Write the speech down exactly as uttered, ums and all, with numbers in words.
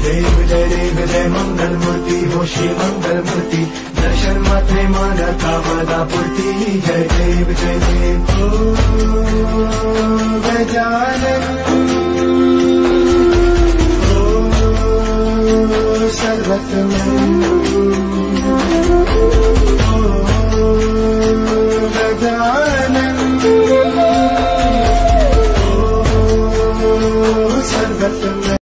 देव जय देव जय मंगल मूर्ति हो श्री मंगल मूर्ति, दर्शन मात्रे मानता वदा पूर्ति। जय देव जय देव ओ गजानन ओ सर्वतमन ओ